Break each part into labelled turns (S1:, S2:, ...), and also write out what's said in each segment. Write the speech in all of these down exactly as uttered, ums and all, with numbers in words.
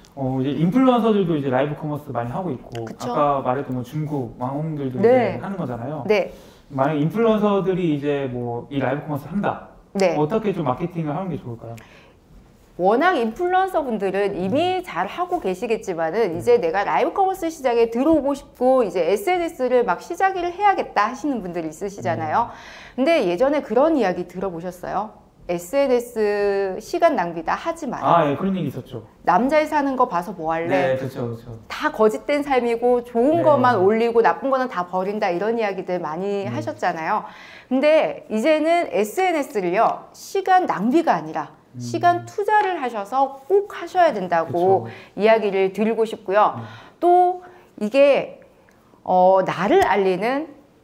S1: 어, 이제 인플루언서들도 이제 라이브 커머스 많이 하고 있고,
S2: 그쵸?
S1: 아까 말했던 뭐 중국 왕홍들도
S2: 네.
S1: 이제 하는 거잖아요.
S2: 네.
S1: 만약 인플루언서들이 이제 뭐 이 라이브 커머스 한다.
S2: 네.
S1: 어떻게 좀 마케팅을 하는 게 좋을까요?
S2: 워낙 인플루언서 분들은 이미 잘 하고 계시겠지만은 이제 내가 라이브 커머스 시장에 들어오고 싶고 이제 에스엔에스를 막 시작을 해야겠다 하시는 분들이 있으시잖아요. 근데 예전에 그런 이야기 들어보셨어요? 에스엔에스 시간 낭비다 하지 마라.
S1: 아, 예, 그런 얘기 있었죠.
S2: 남자애 사는 거 봐서 뭐 할래?
S1: 네, 그렇죠, 그렇죠.
S2: 다 거짓된 삶이고 좋은
S1: 네.
S2: 것만 올리고 나쁜 거는 다 버린다 이런 이야기들 많이
S1: 음.
S2: 하셨잖아요. 근데 이제는 에스엔에스를요 시간 낭비가 아니라
S1: 음.
S2: 시간 투자를 하셔서 꼭 하셔야 된다고
S1: 그쵸.
S2: 이야기를 드리고 싶고요.
S1: 음.
S2: 또 이게 어, 나를 알리는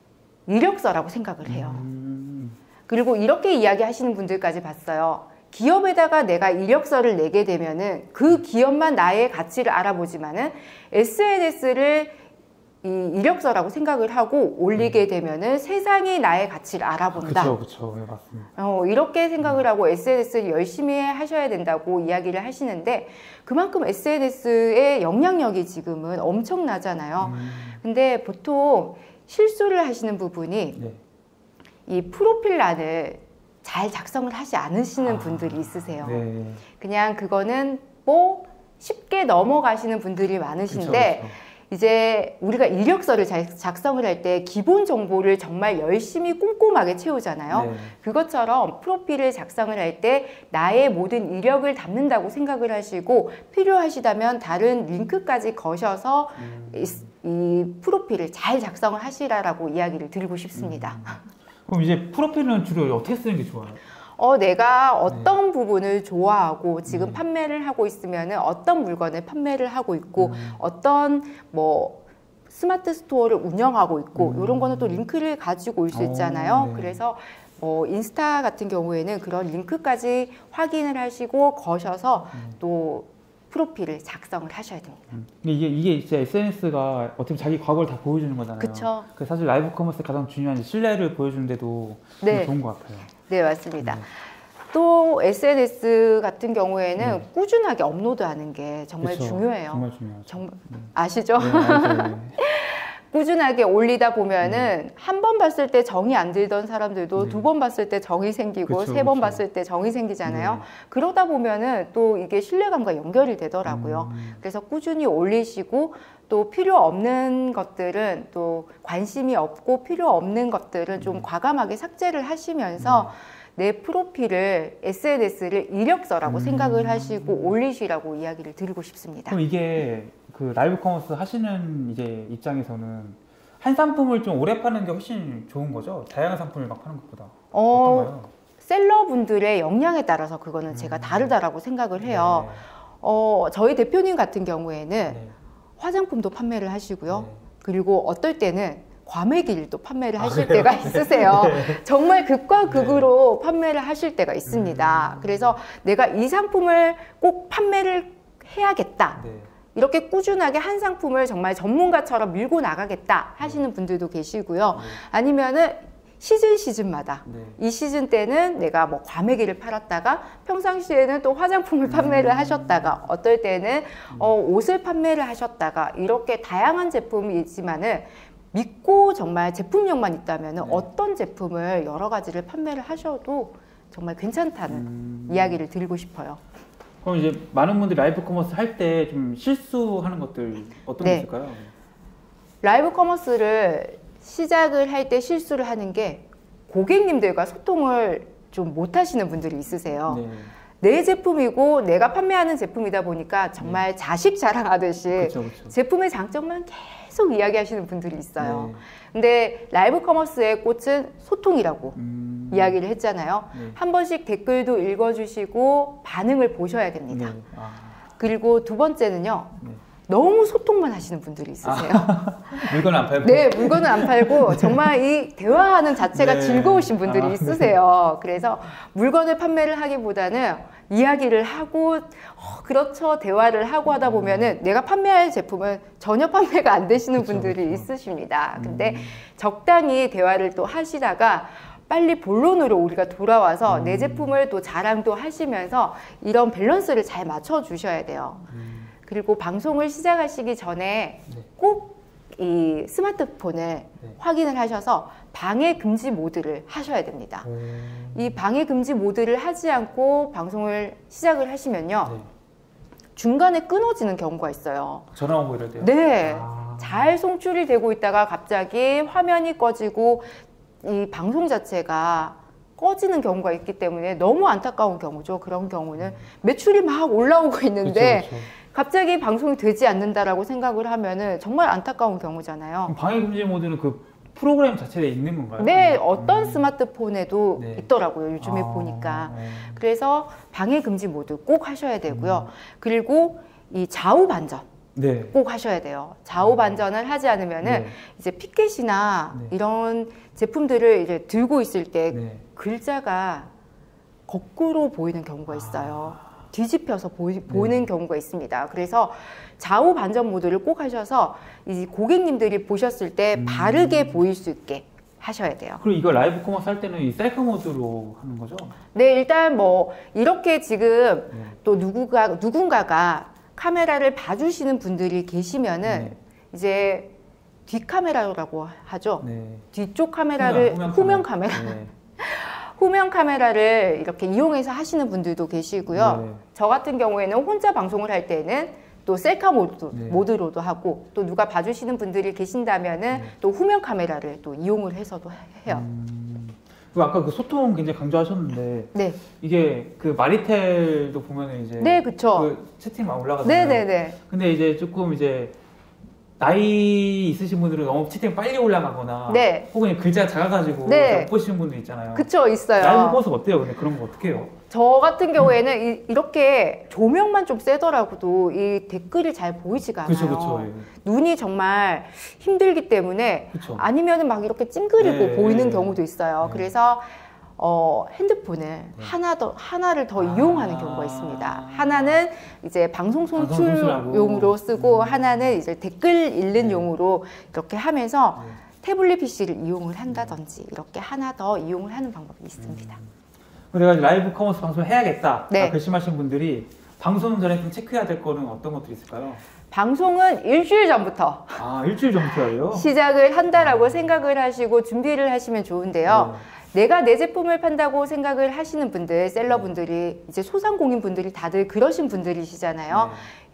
S2: 이력서라고 생각을 해요.
S1: 음.
S2: 그리고 이렇게 이야기하시는 분들까지 봤어요. 기업에다가 내가 이력서를 내게 되면은 그 기업만 나의 가치를 알아보지만은 에스엔에스를 이 이력서라고 생각을 하고 올리게 되면은 세상이 나의 가치를 알아본다.
S1: 그렇죠, 그렇죠. 네, 맞습니다.
S2: 어, 이렇게 생각을 하고 에스엔에스를 열심히 하셔야 된다고 이야기를 하시는데 그만큼 에스엔에스의 영향력이 지금은 엄청나잖아요.
S1: 음.
S2: 근데 보통 실수를 하시는 부분이
S1: 네.
S2: 이 프로필란을 잘 작성을 하지 않으시는
S1: 아,
S2: 분들이 있으세요.
S1: 네.
S2: 그냥 그거는 뭐 쉽게 넘어가시는 분들이 많으신데
S1: 그쵸, 그쵸.
S2: 이제 우리가 이력서를 잘 작성을 할 때 기본 정보를 정말 열심히 꼼꼼하게 채우잖아요.
S1: 네.
S2: 그것처럼 프로필을 작성을 할 때 나의 모든 이력을 담는다고 생각을 하시고 필요하시다면 다른 링크까지 거셔서
S1: 음.
S2: 이, 이 프로필을 잘 작성을 하시라라고 이야기를 드리고 싶습니다.
S1: 음. 그럼 이제 프로필은 주로 어떻게 쓰는 게 좋아요?
S2: 어, 내가 어떤 네. 부분을 좋아하고 지금
S1: 음.
S2: 판매를 하고 있으면 어떤 물건을 판매를 하고 있고
S1: 음.
S2: 어떤 뭐 스마트 스토어를 운영하고 있고
S1: 음.
S2: 이런 거는 또 링크를 가지고 올 수 있잖아요.
S1: 오, 네.
S2: 그래서 뭐 인스타 같은 경우에는 그런 링크까지 확인을 하시고 거셔서
S1: 음.
S2: 또 프로필을 작성을 하셔야 됩니다.
S1: 음. 이게 이게 진짜 에스엔에스가 어떻게 보면 자기 과거를 다 보여주는 거잖아요.
S2: 그쵸.
S1: 그래서 사실 라이브 커머스 가장 중요한 신뢰를 보여주는데도
S2: 네.
S1: 좋은 것 같아요.
S2: 네, 맞습니다.
S1: 네.
S2: 또 에스엔에스 같은 경우에는
S1: 네.
S2: 꾸준하게 업로드하는 게 정말
S1: 그쵸.
S2: 중요해요.
S1: 정말 중요하죠.
S2: 정말
S1: 음.
S2: 아시죠?
S1: 네, 알죠.
S2: 꾸준하게 올리다 보면은
S1: 음.
S2: 한 번 봤을 때 정이 안 들던 사람들도
S1: 네.
S2: 두 번 봤을 때 정이 생기고
S1: 그쵸,
S2: 세 번
S1: 그쵸.
S2: 봤을 때 정이 생기잖아요.
S1: 네.
S2: 그러다 보면은 또 이게 신뢰감과 연결이 되더라고요.
S1: 음.
S2: 그래서 꾸준히 올리시고 또 필요 없는 것들은 또 관심이 없고 필요 없는 것들은 좀
S1: 음.
S2: 과감하게 삭제를 하시면서 내 프로필을 에스엔에스를 이력서라고
S1: 음.
S2: 생각을 하시고 올리시라고 이야기를 드리고 싶습니다.
S1: 그럼 이게 그 라이브 커머스 하시는 이제 입장에서는 한 상품을 좀 오래 파는 게 훨씬 좋은 거죠? 다양한 상품을 막 파는 것보다.
S2: 어,
S1: 어떤가요?
S2: 셀러분들의 역량에 따라서 그거는
S1: 음.
S2: 제가 다르다라고 생각을 해요.
S1: 네.
S2: 어, 저희 대표님 같은 경우에는
S1: 네.
S2: 화장품도 판매를 하시고요.
S1: 네.
S2: 그리고 어떨 때는 과메기를 또 판매를
S1: 아,
S2: 하실
S1: 그래요?
S2: 때가 있으세요.
S1: 네.
S2: 정말 극과 극으로 판매를 하실 때가 있습니다.
S1: 음.
S2: 그래서 내가 이 상품을 꼭 판매를 해야겠다.
S1: 네.
S2: 이렇게 꾸준하게 한 상품을 정말 전문가처럼 밀고 나가겠다 하시는 분들도 계시고요.
S1: 네.
S2: 아니면은 시즌 시즌마다
S1: 네.
S2: 이 시즌 때는 내가 뭐 과메기를 팔았다가 평상시에는 또 화장품을 판매를
S1: 음.
S2: 하셨다가 어떨 때는 어, 옷을 판매를 하셨다가 이렇게 다양한 제품이 있지만은 믿고 정말 제품력만 있다면
S1: 네.
S2: 어떤 제품을 여러 가지를 판매를 하셔도 정말 괜찮다는
S1: 음.
S2: 이야기를 드리고 싶어요.
S1: 그럼 이제 많은 분들이 라이브 커머스 할 때 좀 실수하는 것들 어떤
S2: 네.
S1: 게 있을까요?
S2: 라이브 커머스를 시작을 할 때 실수를 하는 게 고객님들과 소통을 좀 못 하시는 분들이 있으세요.
S1: 네.
S2: 내 제품이고 내가 판매하는 제품이다 보니까 정말
S1: 네.
S2: 자식 자랑하듯이
S1: 그쵸, 그쵸.
S2: 제품의 장점만 계속 이야기하시는 분들이 있어요.
S1: 네.
S2: 근데 라이브 커머스의 꽃은 소통이라고
S1: 음.
S2: 이야기를 했잖아요.
S1: 네.
S2: 한 번씩 댓글도 읽어주시고 반응을 보셔야 됩니다.
S1: 네. 아.
S2: 그리고 두 번째는요.
S1: 네.
S2: 너무 소통만 하시는 분들이 있으세요.
S1: 아. 물건 안 팔고?
S2: 네, 물건은 안 팔고 정말 이 대화하는 자체가
S1: 네.
S2: 즐거우신 분들이
S1: 아,
S2: 있으세요. 그래서 물건을 판매를 하기보다는 이야기를 하고 어, 그렇죠 대화를 하고 하다 보면은 내가 판매할 제품은 전혀 판매가 안 되시는
S1: 그쵸,
S2: 분들이
S1: 그쵸.
S2: 있으십니다. 근데
S1: 음.
S2: 적당히 대화를 또 하시다가 빨리 본론으로 우리가 돌아와서
S1: 음.
S2: 내 제품을 또 자랑도 하시면서 이런 밸런스를 잘 맞춰 주셔야 돼요.
S1: 음.
S2: 그리고 방송을 시작하시기 전에
S1: 네.
S2: 꼭 이 스마트폰을
S1: 네.
S2: 확인을 하셔서 방해 금지 모드를 하셔야 됩니다.
S1: 오.
S2: 이 방해 금지 모드를 하지 않고 방송을 시작을 하시면요.
S1: 네.
S2: 중간에 끊어지는 경우가 있어요.
S1: 전화 오고 이럴 때요?
S2: 네.
S1: 아.
S2: 잘 송출이 되고 있다가 갑자기 화면이 꺼지고 이 방송 자체가 꺼지는 경우가 있기 때문에 너무 안타까운 경우죠. 그런 경우는 매출이 막 올라오고 있는데
S1: 그쵸, 그쵸.
S2: 갑자기 방송이 되지 않는다라고 생각을 하면은 정말 안타까운 경우잖아요.
S1: 방해 금지 모드는 그 프로그램 자체에 있는 건가요?
S2: 네, 어떤
S1: 음.
S2: 스마트폰에도
S1: 네.
S2: 있더라고요. 요즘에
S1: 아,
S2: 보니까.
S1: 네.
S2: 그래서 방해 금지 모드 꼭 하셔야 되고요.
S1: 음.
S2: 그리고 이 좌우 반전
S1: 네.
S2: 꼭 하셔야 돼요. 좌우 반전을 하지 않으면은
S1: 네.
S2: 이제 피켓이나
S1: 네.
S2: 이런 제품들을 이제 들고 있을 때
S1: 네.
S2: 글자가 거꾸로 보이는 경우가 있어요.
S1: 아.
S2: 뒤집혀서 보이,
S1: 네.
S2: 보이는 경우가 있습니다. 그래서 좌우 반전 모드를 꼭 하셔서 이 고객님들이 보셨을 때
S1: 음.
S2: 바르게 보일 수 있게 하셔야 돼요.
S1: 그리고 이거 라이브 커머스 할 때는 이 셀카 모드로 하는 거죠?
S2: 네, 일단 뭐 이렇게 지금
S1: 네.
S2: 또 누구가 누군가가 카메라를 봐주시는 분들이 계시면은
S1: 네.
S2: 이제 뒷카메라라고 하죠.
S1: 네.
S2: 뒤쪽 카메라를
S1: 후면,
S2: 후면,
S1: 후면
S2: 카메라,
S1: 네.
S2: 후면 카메라를 이렇게 이용해서 하시는 분들도 계시고요.
S1: 네.
S2: 저 같은 경우에는 혼자 방송을 할 때는 또 셀카 모드,
S1: 네.
S2: 모드로도 하고 또 누가 봐주시는 분들이 계신다면은
S1: 네.
S2: 또 후면 카메라를 또 이용을 해서도 해요.
S1: 음. 그리고 아까 그 소통 굉장히 강조하셨는데
S2: 네,
S1: 이게 그 마리텔도 보면은 이제
S2: 네, 그쵸.
S1: 그 채팅 막 올라가잖아요.
S2: 네, 네, 네.
S1: 근데 이제 조금 이제 나이 있으신 분들은 너무 채팅 빨리 올라가거나
S2: 네.
S1: 혹은 글자가 작아가지고
S2: 네.
S1: 못 보시는 분들 있잖아요.
S2: 그쵸, 있어요.
S1: 라이브 커머스 어때요? 근데 그런 거 어떻게 해요?
S2: 저 같은 경우에는 이, 이렇게 조명만 좀 세더라고도 이 댓글이 잘 보이지가 않아요.
S1: 그렇죠, 그렇죠.
S2: 눈이 정말 힘들기 때문에
S1: 그렇죠.
S2: 아니면은 막 이렇게 찡그리고
S1: 네.
S2: 보이는 경우도 있어요.
S1: 네.
S2: 그래서 어, 핸드폰을 하나 더, 하나를 더
S1: 아.
S2: 이용하는 경우가 있습니다. 하나는 이제 방송
S1: 방송 송출하고.
S2: 송출용으로 쓰고
S1: 음.
S2: 하나는 이제 댓글 읽는
S1: 네.
S2: 용으로 이렇게 하면서
S1: 네.
S2: 태블릿 피씨를 이용을 한다든지 이렇게 하나 더 이용을 하는 방법이 있습니다.
S1: 그래가지고 라이브 커머스 방송을 해야겠다
S2: 네.
S1: 결심하신 분들이 방송 전에 좀 체크해야 될 거는 어떤 것들이 있을까요?
S2: 방송은 일주일 전부터
S1: 아 일주일 전부터 해요?
S2: 시작을 한다라고 생각을 하시고 준비를 하시면 좋은데요.
S1: 네.
S2: 내가 내 제품을 판다고 생각을 하시는 분들, 셀러분들이 이제 소상공인 분들이 다들 그러신 분들이시잖아요.
S1: 네.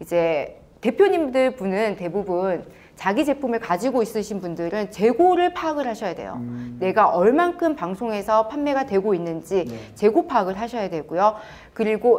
S2: 이제 대표님들 분은 대부분 자기 제품을 가지고 있으신 분들은 재고를 파악을 하셔야 돼요.
S1: 음.
S2: 내가 얼만큼 방송에서 판매가 되고 있는지
S1: 네.
S2: 재고 파악을 하셔야 되고요. 그리고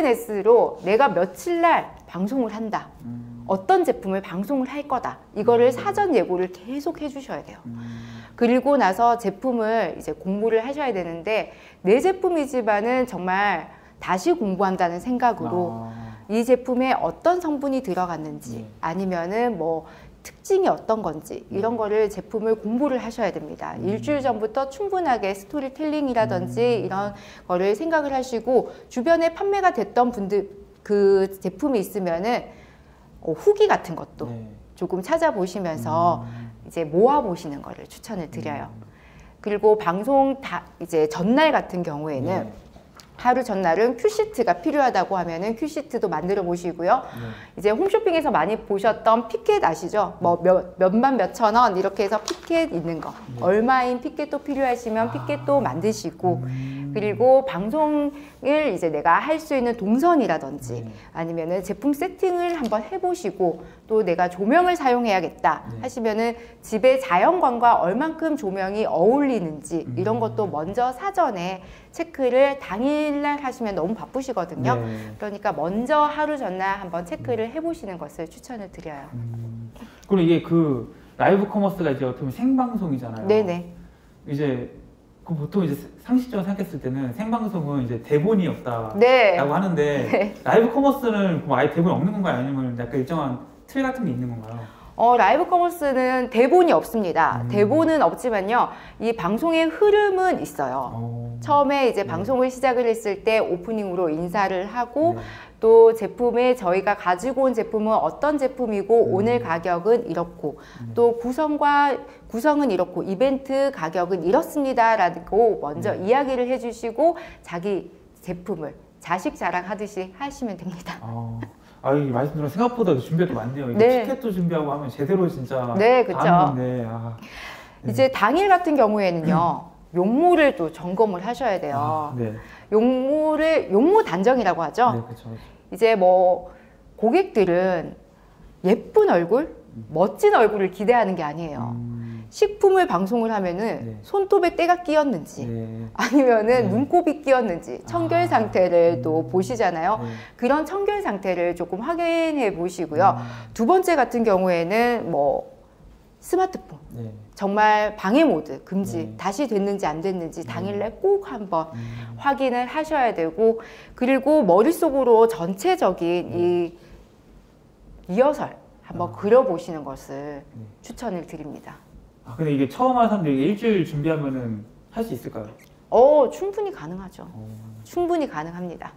S2: 에스엔에스로 내가 며칠 날 방송을 한다.
S1: 음.
S2: 어떤 제품을 방송을 할 거다. 이거를 사전 예고를 계속 해주셔야 돼요.
S1: 음.
S2: 그리고 나서 제품을 이제 공부를 하셔야 되는데 내 제품이지만은 정말 다시 공부한다는 생각으로
S1: 아.
S2: 이 제품에 어떤 성분이 들어갔는지
S1: 네.
S2: 아니면은 뭐 특징이 어떤 건지 이런 거를 제품을 공부를 하셔야 됩니다.
S1: 음.
S2: 일주일 전부터 충분하게 스토리텔링이라든지
S1: 음.
S2: 이런 거를 생각을 하시고 주변에 판매가 됐던 분들 그 제품이 있으면은 어, 후기 같은 것도
S1: 네.
S2: 조금 찾아보시면서
S1: 음.
S2: 이제 모아보시는 거를 추천을 드려요.
S1: 음.
S2: 그리고 방송 다 이제 전날 같은 경우에는
S1: 네.
S2: 하루 전날은 큐시트가 필요하다고 하면은 큐시트도 만들어 보시고요.
S1: 네.
S2: 이제 홈쇼핑에서 많이 보셨던 피켓 아시죠? 뭐 몇, 몇만 몇천 원 이렇게 해서 피켓 있는 거.
S1: 네.
S2: 얼마인 피켓도 필요하시면
S1: 아.
S2: 피켓도 만드시고
S1: 음.
S2: 그리고 방송을 이제 내가 할 수 있는 동선이라든지
S1: 네.
S2: 아니면은 제품 세팅을 한번 해보시고 또 내가 조명을 사용해야겠다
S1: 네.
S2: 하시면은 집에 자연광과 얼만큼 조명이 어울리는지
S1: 음.
S2: 이런 것도 먼저 사전에 체크를 당일날 하시면 너무 바쁘시거든요.
S1: 네.
S2: 그러니까 먼저 하루 전날 한번 체크를 해보시는 것을 추천을 드려요.
S1: 음. 그리고 이게 그 라이브 커머스가 이제 어떻게 보면 생방송이잖아요.
S2: 네네.
S1: 이제 그 보통 이제 상식적으로 생각했을 때는 생방송은 이제 대본이 없다라고
S2: 네.
S1: 하는데
S2: 네.
S1: 라이브 커머스는 그럼 아예 대본이 없는 건가요? 아니면 약간 일정한 틀 같은 게 있는 건가요?
S2: 어, 라이브 커머스는 대본이 없습니다.
S1: 음.
S2: 대본은 없지만요. 이 방송의 흐름은 있어요.
S1: 어.
S2: 처음에 이제
S1: 네.
S2: 방송을 시작을 했을 때 오프닝으로 인사를 하고
S1: 네.
S2: 또 제품에 저희가 가지고 온 제품은 어떤 제품이고
S1: 음.
S2: 오늘 가격은 이렇고
S1: 음.
S2: 또 구성과 구성은 이렇고 이벤트 가격은 이렇습니다 라고 먼저
S1: 네.
S2: 이야기를 해주시고 자기 제품을 자식 자랑하듯이 하시면 됩니다.
S1: 어. 아, 이 말씀 들어 생각보다 준비가 또 많네요. 이게
S2: 네.
S1: 티켓도 준비하고 하면 제대로 진짜
S2: 네, 그쵸.
S1: 다 하는데, 아, 네.
S2: 이제 당일 같은 경우에는요. 용모를 또 점검을 하셔야 돼요.
S1: 아, 네.
S2: 용모를 용모 단정이라고 하죠.
S1: 네, 그렇죠.
S2: 이제 뭐 고객들은 예쁜 얼굴, 멋진 얼굴을 기대하는 게 아니에요.
S1: 음,
S2: 식품을 방송을 하면은
S1: 네.
S2: 손톱에 때가 끼었는지
S1: 네.
S2: 아니면은
S1: 네.
S2: 눈곱이 끼었는지 청결
S1: 아,
S2: 상태를 또
S1: 음,
S2: 보시잖아요.
S1: 네.
S2: 그런 청결 상태를 조금 확인해 보시고요.
S1: 음,
S2: 두 번째 같은 경우에는 뭐 스마트폰
S1: 네.
S2: 정말 방해 모드 금지
S1: 네.
S2: 다시 됐는지 안 됐는지 당일날 꼭 한번
S1: 음,
S2: 확인을 하셔야 되고, 그리고 머릿속으로 전체적인 이 이어설 한번
S1: 아.
S2: 그려보시는 것을
S1: 네.
S2: 추천을 드립니다.
S1: 아, 근데 이게 처음 하는 사람들이 일주일 준비하면은 할 수 있을까요?
S2: 어, 충분히 가능하죠.
S1: 어,
S2: 충분히 가능합니다.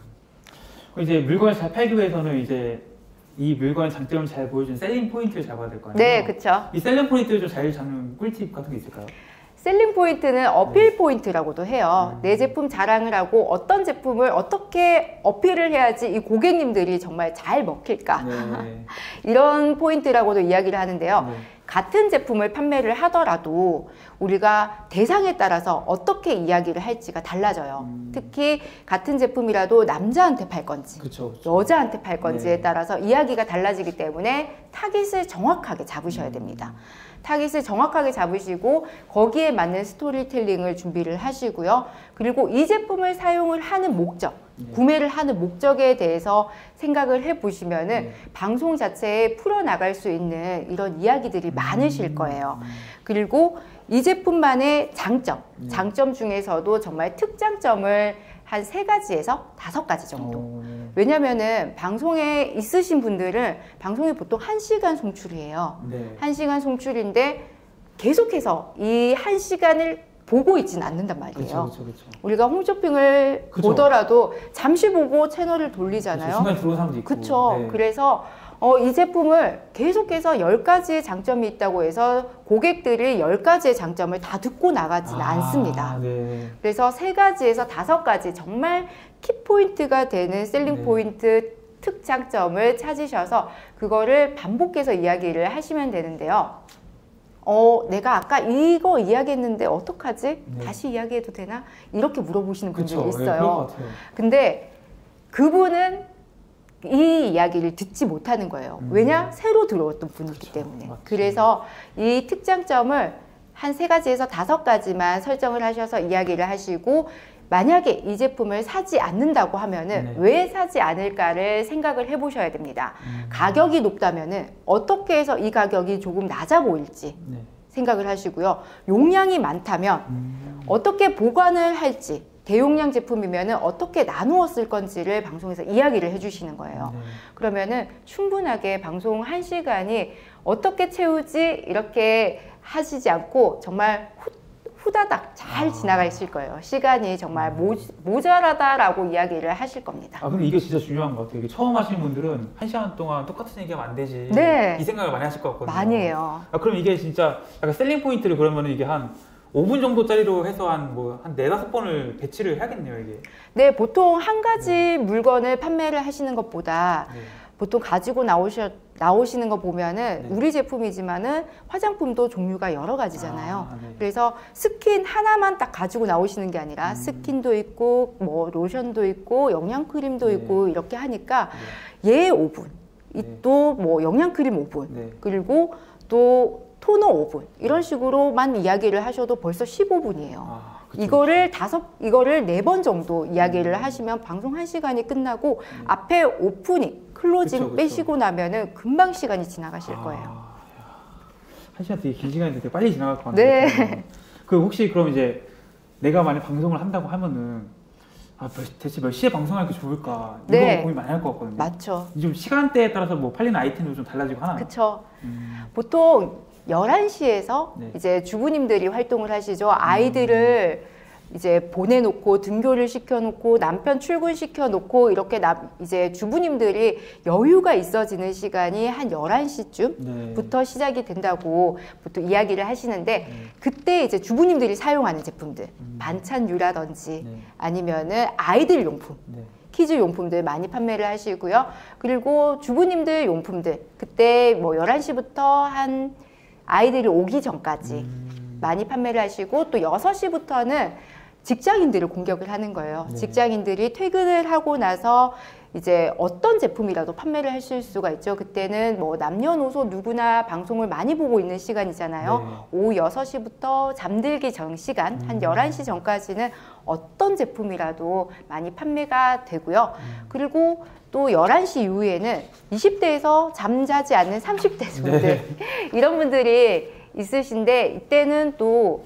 S1: 그럼 이제 물건을 잘 팔기 위해서는 이제 이 물건의 장점을 잘 보여주는 셀링 포인트를 잡아야 될 거 아니에요?
S2: 네, 그렇죠.
S1: 이 셀링 포인트를 좀 잘 잡는 꿀팁 같은 게 있을까요?
S2: 셀링 포인트는 어필 포인트라고도 해요.
S1: 음.
S2: 내 제품 자랑을 하고 어떤 제품을 어떻게 어필을 해야지 이 고객님들이 정말 잘 먹힐까.
S1: 네.
S2: 이런 포인트라고도 이야기를 하는데요.
S1: 네.
S2: 같은 제품을 판매를 하더라도 우리가 대상에 따라서 어떻게 이야기를 할지가 달라져요.
S1: 음.
S2: 특히 같은 제품이라도 남자한테 팔 건지
S1: 그쵸, 그쵸.
S2: 여자한테 팔 건지에
S1: 네.
S2: 따라서 이야기가 달라지기 때문에 타깃을 정확하게 잡으셔야 됩니다. 타깃을 정확하게 잡으시고 거기에 맞는 스토리텔링을 준비를 하시고요. 그리고 이 제품을 사용을 하는 목적,
S1: 네.
S2: 구매를 하는 목적에 대해서 생각을 해보시면은
S1: 네.
S2: 방송 자체에 풀어나갈 수 있는 이런 이야기들이 많으실 거예요.
S1: 음.
S2: 그리고 이 제품만의 장점,
S1: 네.
S2: 장점 중에서도 정말 특장점을 한 세 가지에서 다섯 가지 정도.
S1: 어,
S2: 왜냐면은 방송에 있으신 분들은 방송이 보통 한 시간 송출이에요.
S1: 네.
S2: 한 시간 송출인데 계속해서 이 한 시간을 보고 있지는 않는단 말이에요.
S1: 그렇죠, 그렇죠, 그렇죠.
S2: 우리가 홈쇼핑을
S1: 그쵸.
S2: 보더라도 잠시 보고 채널을 돌리잖아요.
S1: 중간에 들어온 사람도 있고.
S2: 그렇죠.
S1: 네.
S2: 그래서 어, 이 제품을 계속해서 열 가지의 장점이 있다고 해서 고객들이 열 가지의 장점을 다 듣고 나가지는
S1: 아,
S2: 않습니다.
S1: 네.
S2: 그래서 세 가지에서 다섯 가지 정말 키포인트가 되는 셀링
S1: 네.
S2: 포인트 특장점을 찾으셔서 그거를 반복해서 이야기를 하시면 되는데요. 어, 내가 아까 이거 이야기했는데 어떡하지?
S1: 네.
S2: 다시 이야기해도 되나? 이렇게 물어보시는 분들이
S1: 그쵸. 네, 그럴
S2: 있어요.
S1: 것 같아요.
S2: 근데 그분은 이 이야기를 듣지 못하는 거예요.
S1: 음.
S2: 왜냐? 새로 들어왔던 분이기
S1: 그쵸.
S2: 때문에.
S1: 맞지.
S2: 그래서 이 특장점을 한 세 가지에서 다섯 가지만 설정을 하셔서 이야기를 하시고, 만약에 이 제품을 사지 않는다고 하면은
S1: 네.
S2: 왜 사지 않을까를 생각을 해보셔야 됩니다.
S1: 음.
S2: 가격이 높다면은 어떻게 해서 이 가격이 조금 낮아 보일지
S1: 네.
S2: 생각을 하시고요. 용량이 많다면
S1: 음.
S2: 어떻게 보관을 할지, 대용량 제품이면은 어떻게 나누어 쓸 건지를 방송에서 이야기를 해주시는 거예요.
S1: 네.
S2: 그러면은 충분하게 방송 한 시간이 어떻게 채우지 이렇게 하시지 않고 정말 후, 후다닥 잘
S1: 아.
S2: 지나가실 거예요. 시간이 정말 모, 모자라다라고 이야기를 하실 겁니다.
S1: 아 근데 이게 진짜 중요한 것 같아요. 이게 처음 하시는 분들은 한 시간 동안 똑같은 얘기하면 안 되지.
S2: 네.
S1: 이 생각을 많이 하실 것 같거든요.
S2: 많이 해요.
S1: 아, 그럼 이게 진짜 약간 셀링 포인트를 그러면 이게 한 오 분 정도짜리로 해서 한 뭐 한 네다섯 번을 배치를 해야겠네요, 이게.
S2: 네, 보통 한 가지 물건을 판매를 하시는 것보다
S1: 네.
S2: 보통 가지고 나오셔, 나오시는 거 보면은
S1: 네.
S2: 우리 제품이지만은 화장품도 종류가 여러 가지잖아요.
S1: 아, 네.
S2: 그래서 스킨 하나만 딱 가지고 나오시는 게 아니라
S1: 음.
S2: 스킨도 있고 뭐 로션도 있고 영양크림도
S1: 네.
S2: 있고 이렇게 하니까
S1: 네.
S2: 얘 오 분,
S1: 네.
S2: 또 뭐 영양크림 오 분,
S1: 네.
S2: 그리고 또 토너 오 분 이런 식으로만 이야기를 하셔도 벌써 십오 분이에요.
S1: 아, 그쵸,
S2: 이거를 다섯, 이거를 네 번 정도 이야기를
S1: 음.
S2: 하시면 방송 한 시간이 끝나고
S1: 음.
S2: 앞에 오프닝, 클로징
S1: 그쵸, 그쵸.
S2: 빼시고 나면은 금방 시간이 지나가실
S1: 아,
S2: 거예요.
S1: 야. 한 시간 되게 긴 시간인데 되게 빨리 지나갈 것 같네요.
S2: 네.
S1: 그 혹시 그럼 이제 내가 만약 방송을 한다고 하면은 아, 몇- 대체 몇 시에 방송하는 게 좋을까? 이거
S2: 네.
S1: 고민 많이 할 것 같거든요.
S2: 맞죠.
S1: 좀 시간대에 따라서 뭐 팔리는 아이템도 좀 달라지고 하나?
S2: 그쵸.
S1: 음,
S2: 보통 열한 시에서
S1: 네.
S2: 이제 주부님들이 활동을 하시죠. 아이들을 이제 보내놓고 등교를 시켜놓고 남편 출근시켜놓고 이렇게 남, 이제 주부님들이 여유가 있어지는 시간이 한 열한 시쯤
S1: 네.
S2: 부터 시작이 된다고 보통 이야기를 하시는데
S1: 네.
S2: 그때 이제 주부님들이 사용하는 제품들
S1: 음.
S2: 반찬류라든지
S1: 네.
S2: 아니면은 아이들 용품
S1: 네.
S2: 키즈 용품들 많이 판매를 하시고요. 그리고 주부님들 용품들 그때 뭐 열한 시부터 한 아이들이 오기 전까지
S1: 음.
S2: 많이 판매를 하시고 또 여섯 시부터는 직장인들을 공격을 하는 거예요.
S1: 네.
S2: 직장인들이 퇴근을 하고 나서 이제 어떤 제품이라도 판매를 하실 수가 있죠. 그때는 뭐 남녀노소 누구나 방송을 많이 보고 있는 시간이잖아요.
S1: 네.
S2: 오후 여섯 시부터 잠들기 전 시간,
S1: 음.
S2: 한 열한 시 전까지는 어떤 제품이라도 많이 판매가 되고요.
S1: 음.
S2: 그리고 또 열한 시 이후에는 이십 대에서 잠자지 않는 삼십 대 분들
S1: 네.
S2: 이런 분들이 있으신데 이때는 또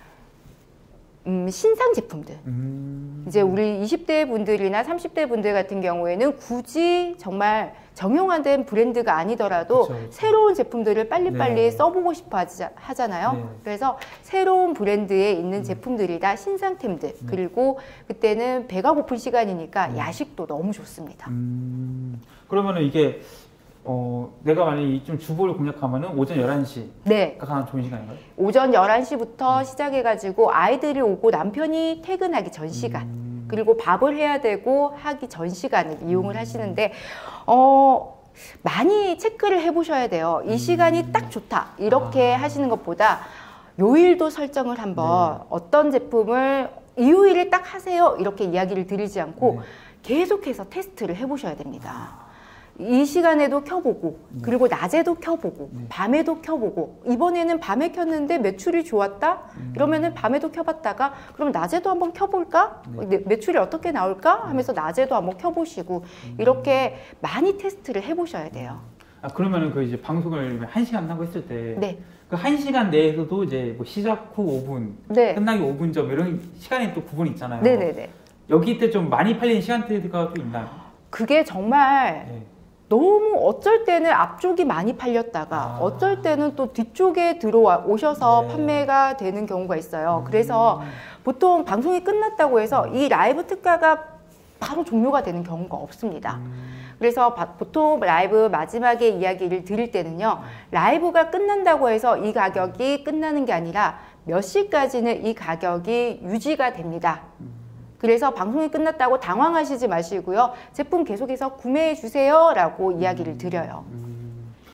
S2: 음, 신상 제품들
S1: 음.
S2: 이제 우리 이십 대 분들이나 삼십 대 분들 같은 경우에는 굳이 정말 정형화된 브랜드가 아니더라도
S1: 그쵸, 그쵸.
S2: 새로운 제품들을 빨리빨리
S1: 네.
S2: 써보고 싶어 하자, 하잖아요.
S1: 네.
S2: 그래서 새로운 브랜드에 있는
S1: 음.
S2: 제품들이다 신상템들
S1: 네.
S2: 그리고 그때는 배가 고픈 시간이니까
S1: 네.
S2: 야식도 너무 좋습니다.
S1: 음. 그러면은 이게 어, 내가 만약에 좀 주부를 공략하면은 오전 열한 시가
S2: 네.
S1: 가장 좋은 시간인가요?
S2: 오전 열한 시부터 시작해가지고 아이들이 오고 남편이 퇴근하기 전 시간
S1: 음.
S2: 그리고 밥을 해야 되고 하기 전 시간을 이용을 하시는데 어 많이 체크를 해보셔야 돼요. 이 시간이 딱 좋다 이렇게
S1: 아.
S2: 하시는 것보다 요일도 설정을 한번
S1: 네.
S2: 어떤 제품을 이 요일에 딱 하세요 이렇게 이야기를 드리지 않고
S1: 네.
S2: 계속해서 테스트를 해보셔야 됩니다. 이 시간에도 켜보고
S1: 네.
S2: 그리고 낮에도 켜보고
S1: 네.
S2: 밤에도 켜보고 이번에는 밤에 켰는데 매출이 좋았다
S1: 음.
S2: 이러면은 밤에도 켜봤다가 그럼 낮에도 한번 켜볼까
S1: 네.
S2: 매- 매출이 어떻게 나올까 하면서 낮에도 한번 켜보시고
S1: 음.
S2: 이렇게 많이 테스트를 해보셔야 돼요.
S1: 아, 그러면은 그 이제 방송을 한 시간 하고 했을 때
S2: 네,
S1: 그 한 시간 내에서도 이제 뭐 시작 후 오 분,
S2: 네,
S1: 끝나기 오 분 전 이런 시간이 또 구분이 있잖아요.
S2: 네, 네, 네.
S1: 여기 때 좀 많이 팔리는 시간대가 또 있나요?
S2: 그게 정말
S1: 네.
S2: 너무 어쩔 때는 앞쪽이 많이 팔렸다가
S1: 아.
S2: 어쩔 때는 또 뒤쪽에 들어와 오셔서
S1: 네.
S2: 판매가 되는 경우가 있어요.
S1: 음.
S2: 그래서 보통 방송이 끝났다고 해서 이 라이브 특가가 바로 종료가 되는 경우가 없습니다.
S1: 음.
S2: 그래서 바- 보통 라이브 마지막에 이야기를 드릴 때는요, 라이브가 끝난다고 해서 이 가격이 끝나는 게 아니라 몇 시까지는 이 가격이 유지가 됩니다. 그래서 방송이 끝났다고 당황하시지 마시고요. 제품 계속해서 구매해 주세요 라고 이야기를 드려요.
S1: 음.